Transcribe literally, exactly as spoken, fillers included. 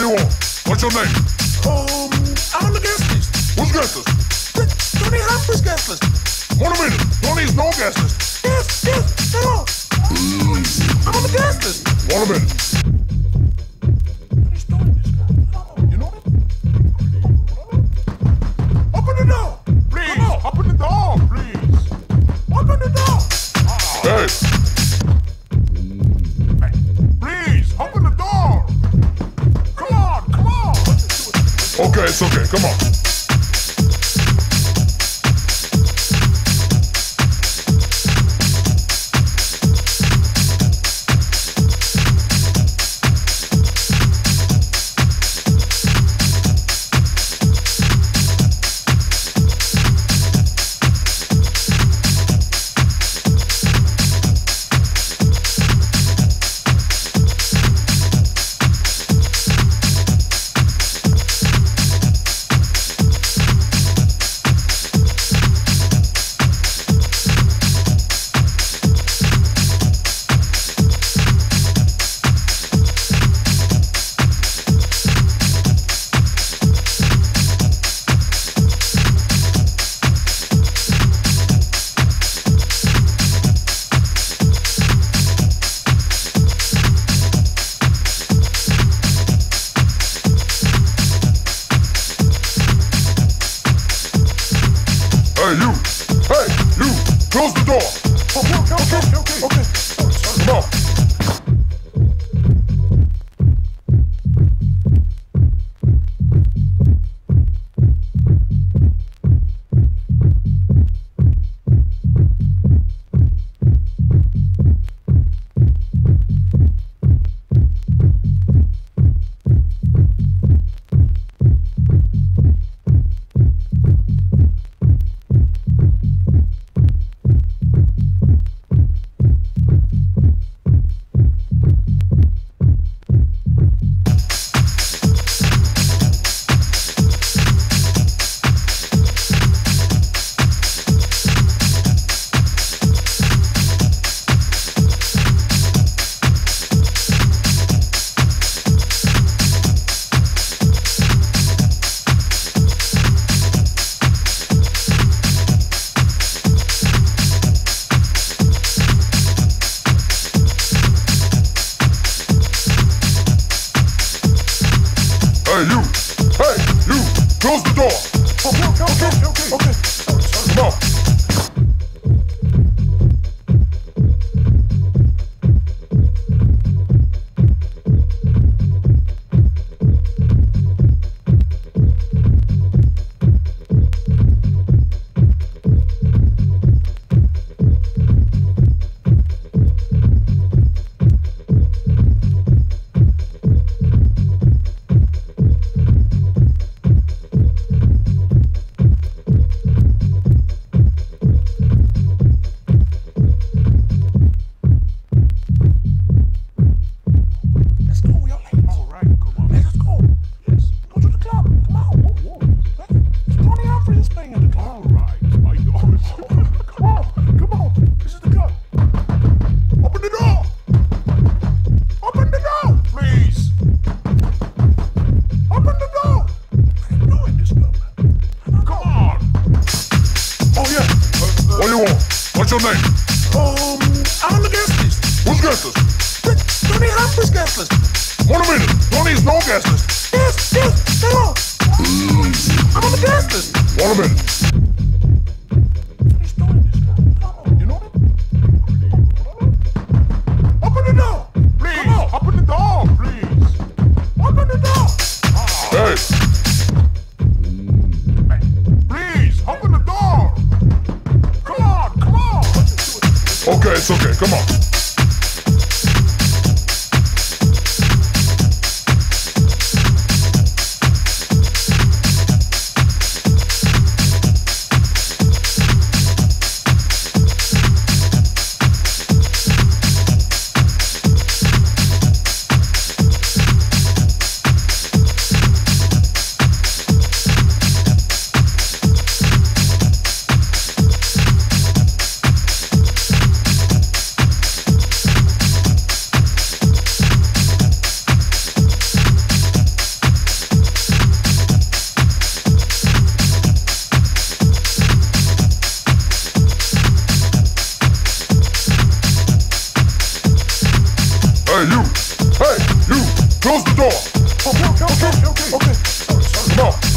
you want? What's your name? Um, I'm on the guest list. Who's guest list? Tony Humphries guest list. One minute. Tony's no guest list. Yes, yes, no. I'm on the guest list. One minute. What is doing this guy? You know it? Open the door. Please, Come on. open the door, please. Open the door. Hey. Please, open the door. Come on, come on. Okay, it's okay. Come on. Hey, you! Hey, you! Close the door! Okay, okay, okay, okay. Come on! Hey, you! Hey, you! Close the door! Okay, okay, okay, okay. Come on! Let's go, young ladies. All right, come on. Let's go. Yes. Go to the club. Come on. Whoa, whoa. Let's, Tony Humphries is playing at the club. All right, my God. Come on. Come on. This is the club. Open the door. Open the door. Please! Open the door. What are you doing this club? Come on! Oh, yeah. What do you want? What's your name? Um, I'm on the guest list. Who's guest list? Tony Humphries guest list. One minute. Tony's no guest list. Yes, yes, no. I'm on the guest list. One minute. What is doing this guy? Come on. You know it? Open the door. Please, Come on. open the door, please. Open the door. Hey! Please, open the door! Come on, come on. Okay, it's okay, come on. Hey, you. Hey, you. Close the door. Okay, okay, okay, okay. okay. Come on.